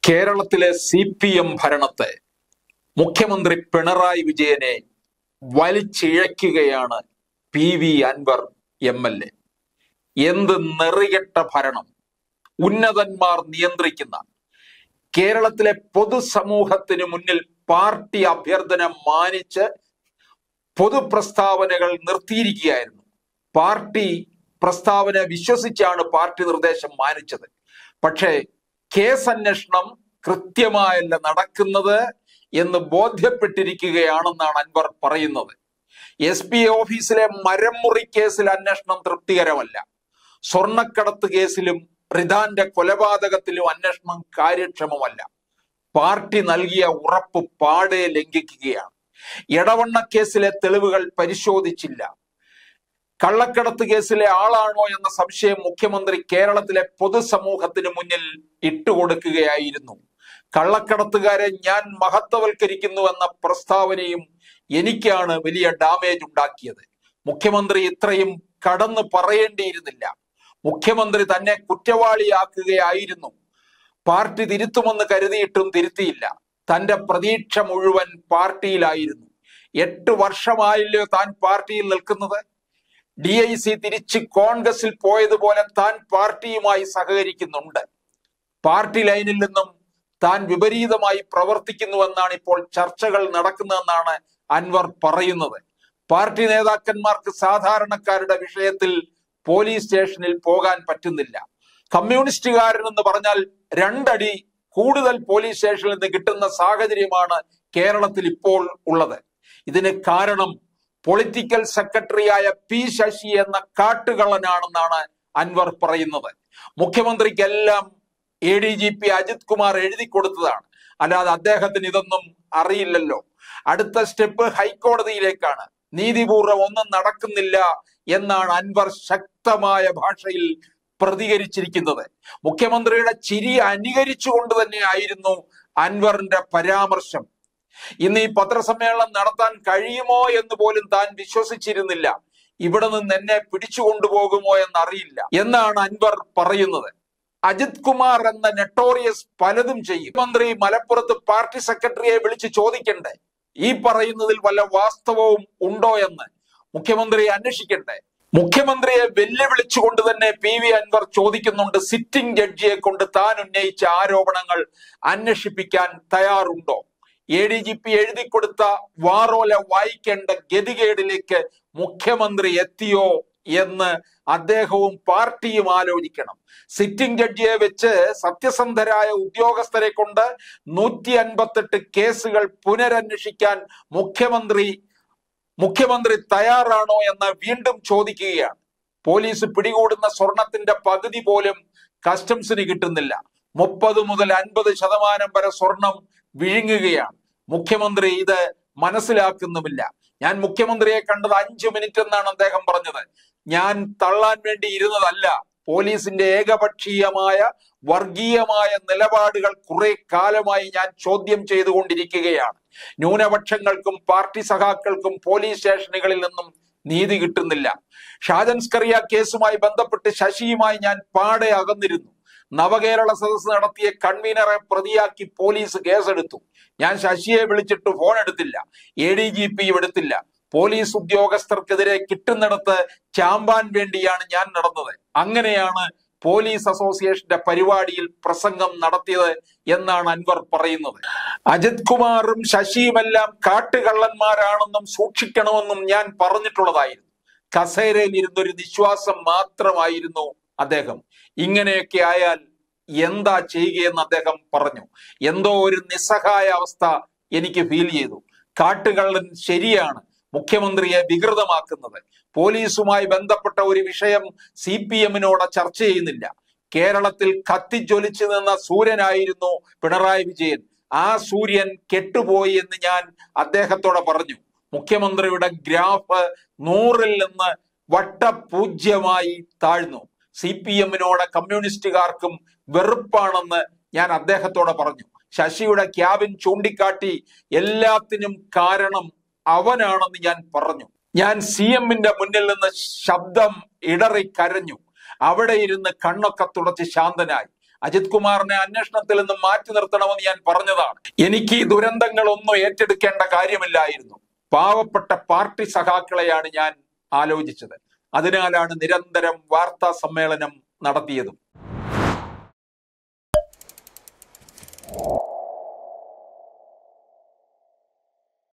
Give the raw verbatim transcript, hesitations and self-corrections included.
കേരളത്തിലെ C P M ഭരണത്തെ മുഖ്യമന്ത്രി പിണറായി വിജയനെ വലിച്ചിഴയ്ക്കുകയാണ് P V Anvar M L A. എന്ത് നെറികെട്ട ഭരണം! ഉന്നതന്മാർ നിയന്ത്രിക്കുന്ന കേരളത്തിലെ പൊതുസമൂഹത്തിന് മുന്നിൽ പാർട്ടി അഭ്യർത്ഥന മാനിച്ച് പൊതുപ്രസ്താവനകൾ നിർത്തിയിരിക്കുകയായിരുന്നു. പാർട്ടി പ്രസ്താവന വിശ്വസിച്ചാണ് പാർട്ടി നിർദ്ദേശം മാനിച്ചത്. പക്ഷേ കേസ് അന്വേഷണം കൃത്യമായല്ല നടക്കുന്നത് എന്ന് ബോധ്യപ്പെട്ടിരിക്കുകയാണെന്നാണ് അൻവർ പറയുന്നത്. എസ് പി ഓഫീസിലെ മരംമുറി കേസിൽ അന്വേഷണം തൃപ്തികരമല്ല. സ്വർണ്ണക്കടത്ത് കേസിലും റിദാന്റെ കൊലപാതകത്തിലും അന്വേഷണം കാര്യക്ഷമമല്ല. പാർട്ടി നൽകിയ ഉറപ്പ് പാടെ ലംഘിക്കുകയാണ്. എടവണ്ണ കേസിലെ തെളിവുകൾ പരിശോധിച്ചില്ല. കള്ളക്കടത്ത് കേസിലെ ആളാണോ എന്ന സംശയം മുഖ്യമന്ത്രി കേരളത്തിലെ പൊതുസമൂഹത്തിന് മുന്നിൽ ഇട്ടുകൊടുക്കുകയായിരുന്നു. കള്ളക്കടത്തുകാരെ ഞാൻ മഹത്വവൽക്കരിക്കുന്നു എന്ന പ്രസ്താവനയും എനിക്കാണ് വലിയ ഡാമേജ് ഉണ്ടാക്കിയത്. മുഖ്യമന്ത്രി ഇത്രയും കടന്നു പറയേണ്ടിയിരുന്നില്ല. മുഖ്യമന്ത്രി തന്നെ കുറ്റവാളിയാക്കുകയായിരുന്നു. പാർട്ടി തിരുത്തുമെന്ന് കരുതിയിട്ടും തിരുത്തിയില്ല. തന്റെ പ്രതീക്ഷ മുഴുവൻ പാർട്ടിയിലായിരുന്നു. എട്ട് വർഷമായില്ലോ താൻ പാർട്ടിയിൽ നിൽക്കുന്നത്. ഡി ഐ സി തിരിച്ച് കോൺഗ്രസിൽ പോയതുപോലെ താൻ പാർട്ടിയുമായി സഹകരിക്കുന്നുണ്ട്. പാർട്ടി ലൈനിൽ നിന്നും താൻ വിപരീതമായി പ്രവർത്തിക്കുന്നുവെന്നാണ് ഇപ്പോൾ ചർച്ചകൾ നടക്കുന്നതെന്നാണ് അൻവർ പറയുന്നത്. പാർട്ടി നേതാക്കന്മാർക്ക് സാധാരണക്കാരുടെ വിഷയത്തിൽ പോലീസ് സ്റ്റേഷനിൽ പോകാൻ പറ്റുന്നില്ല. കമ്മ്യൂണിസ്റ്റുകാരനെന്ന് പറഞ്ഞാൽ രണ്ടടി കൂടുതൽ പോലീസ് സ്റ്റേഷനിൽ നിന്ന് കിട്ടുന്ന സാഹചര്യമാണ് കേരളത്തിൽ ഇപ്പോൾ ഉള്ളത്. ഇതിന് കാരണം പൊളിറ്റിക്കൽ സെക്രട്ടറിയായ പി ശശി എന്ന കാട്ടുകള്ളനാണെന്നാണ് അൻവർ പറയുന്നത്. മുഖ്യമന്ത്രിക്കെല്ലാം A D G P Ajith Kumar എഴുതി കൊടുത്തതാണ്. അല്ലാതെ അദ്ദേഹത്തിന് ഇതൊന്നും അറിയില്ലല്ലോ. അടുത്ത സ്റ്റെപ്പ് ഹൈക്കോടതിയിലേക്കാണ്. നീതിപൂർവ്വം ഒന്നും നടക്കുന്നില്ല എന്നാണ് അൻവർ ശക്തമായ ഭാഷയിൽ പ്രതികരിച്ചിരിക്കുന്നത്. മുഖ്യമന്ത്രിയുടെ ചിരി അനുകരിച്ചുകൊണ്ട് തന്നെ ആയിരുന്നു അൻവറിന്റെ പരാമർശം. ഇന്ന് ഈ പത്രസമ്മേളനം നടത്താൻ കഴിയുമോ എന്ന് പോലും താൻ വിശ്വസിച്ചിരുന്നില്ല. ഇവിടെ നിന്ന് എന്നെ പിടിച്ചു കൊണ്ടുപോകുമോ എന്നറിയില്ല എന്നാണ് അൻവർ പറയുന്നത്. അജിത് കുമാർ എന്ന നെട്ടോറിയസ് പലതും ചെയ്യും. മന്ത്രി മലപ്പുറത്ത് പാർട്ടി സെക്രട്ടറിയെ വിളിച്ച് ചോദിക്കണ്ടേ ഈ പറയുന്നതിൽ വല്ല വാസ്തവവും ഉണ്ടോ എന്ന്? മുഖ്യമന്ത്രി അന്വേഷിക്കണ്ടേ? മുഖ്യമന്ത്രിയെ വെല്ലുവിളിച്ചുകൊണ്ട് തന്നെ പി വി അൻവർ ചോദിക്കുന്നുണ്ട്, സിറ്റിംഗ് ജഡ്ജിയെ കൊണ്ട് താൻ ഉന്നയിച്ച ആരോപണങ്ങൾ അന്വേഷിപ്പിക്കാൻ തയ്യാറുണ്ടോ? എ ഡി ജി പി എഴുതി കൊടുത്ത വാറോല വായിക്കേണ്ട ഗതികേടിലേക്ക് മുഖ്യമന്ത്രി എത്തിയോ എന്ന് അദ്ദേഹവും പാർട്ടിയും ആലോചിക്കണം. സിറ്റിംഗ് ജഡ്ജിയെ വെച്ച് സത്യസന്ധരായ ഉദ്യോഗസ്ഥരെ കൊണ്ട് നൂറ്റി അൻപത്തെട്ട് കേസുകൾ പുനരന്വേഷിക്കാൻ മുഖ്യമന്ത്രി മുഖ്യമന്ത്രി തയ്യാറാണോ എന്ന് വീണ്ടും ചോദിക്കുകയാണ്. പോലീസ് പിടികൂടുന്ന സ്വർണത്തിന്റെ പകുതി പോലും കസ്റ്റംസിന് കിട്ടുന്നില്ല. മുപ്പത് മുതൽ അൻപത് ശതമാനം വരെ സ്വർണം വിഴുങ്ങുകയാണ്. മുഖ്യമന്ത്രി ഇത് മനസ്സിലാക്കുന്നുമില്ല. ഞാൻ മുഖ്യമന്ത്രിയെ കണ്ടത് അഞ്ചു മിനിറ്റ് എന്നാണ് അദ്ദേഹം പറഞ്ഞത്. ഞാൻ തള്ളാൻ വേണ്ടി ഇരുന്നതല്ല. പോലീസിന്റെ ഏകപക്ഷീയമായ വർഗീയമായ നിലപാടുകൾ കുറെ കാലമായി ഞാൻ ചോദ്യം ചെയ്തുകൊണ്ടിരിക്കുകയാണ്. ന്യൂനപക്ഷങ്ങൾക്കും പാർട്ടി സഖാക്കൾക്കും പോലീസ് സ്റ്റേഷനുകളിൽ നിന്നും നീതി കിട്ടുന്നില്ല. ഷാജൻസ്കറിയ കേസുമായി ബന്ധപ്പെട്ട് ശശിയുമായി ഞാൻ പാടെ അകന്നിരുന്നു. നവകേരള സദസ് നടത്തിയ കൺവീനറെ പ്രതിയാക്കി പോലീസ് കേസെടുത്തു. ഞാൻ ശശിയെ വിളിച്ചിട്ട് ഫോൺ എടുത്തില്ല. എ ഡി ജി പിയും എടുത്തില്ല. പോലീസ് ഉദ്യോഗസ്ഥർക്കെതിരെ കിട്ടുന്നിടത്ത് ചാമ്പാൻ വേണ്ടിയാണ് ഞാൻ നടന്നത്. അങ്ങനെയാണ് പോലീസ് അസോസിയേഷന്റെ പരിപാടിയിൽ പ്രസംഗം നടത്തിയത് എന്നാണ് അൻവർ പറയുന്നത്. അജിത് കുമാറും ശശിയുമെല്ലാം കാട്ടുകള്ളന്മാരാണെന്നും സൂക്ഷിക്കണമെന്നും ഞാൻ പറഞ്ഞിട്ടുള്ളതായിരുന്നു. കസേരയിൽ ഇരുന്നൊരു നിശ്വാസം മാത്രമായിരുന്നു അദ്ദേഹം. ഇങ്ങനെയൊക്കെ ആയാൽ എന്താ ചെയ്യുകയെന്ന് അദ്ദേഹം പറഞ്ഞു. എന്തോ ഒരു നിസ്സഹായ അവസ്ഥ എനിക്ക് ഫീൽ ചെയ്തു. കാട്ടുകള്ളൻ ശരിയാണ് മുഖ്യമന്ത്രിയെ വികൃതമാക്കുന്നത്. പോലീസുമായി ബന്ധപ്പെട്ട ഒരു വിഷയം സി പി എമ്മിനോട് ചർച്ച ചെയ്യുന്നില്ല. കേരളത്തിൽ കത്തിജ്വലിച്ചു നിന്ന സൂര്യനായിരുന്നു പിണറായി വിജയൻ. ആ സൂര്യൻ കെട്ടുപോയി എന്ന് ഞാൻ അദ്ദേഹത്തോട് പറഞ്ഞു. മുഖ്യമന്ത്രിയുടെ ഗ്രാഫ് നൂറിൽ നിന്ന് വട്ടപൂജ്യമായി താഴ്ന്നു. സി പി എമ്മിനോട് കമ്മ്യൂണിസ്റ്റുകാർക്കും വെറുപ്പാണെന്ന് ഞാൻ അദ്ദേഹത്തോട് പറഞ്ഞു. ശശിയുടെ ക്യാബിൻ ചൂണ്ടിക്കാട്ടി എല്ലാത്തിനും കാരണം അവനാണെന്ന് ഞാൻ പറഞ്ഞു. ഞാൻ സി എമ്മിന്റെ മുന്നിൽ നിന്ന് ശബ്ദം ഇടറി കരഞ്ഞു. അവിടെ ഇരുന്ന് കണ്ണൊക്കെ തുടച്ച് ശാന്തനായി. അജിത് കുമാറിനെ അന്വേഷണത്തിൽ നിന്ന് മാറ്റി നിർത്തണമെന്ന് ഞാൻ പറഞ്ഞതാണ്. എനിക്ക് ഈ ദുരന്തങ്ങളൊന്നും ഏറ്റെടുക്കേണ്ട കാര്യമില്ലായിരുന്നു. പാവപ്പെട്ട പാർട്ടി സഖാക്കളെയാണ് ഞാൻ ആലോചിച്ചത്. അതിനാലാണ് നിരന്തരം വാർത്താ സമ്മേളനം നടത്തിയതും.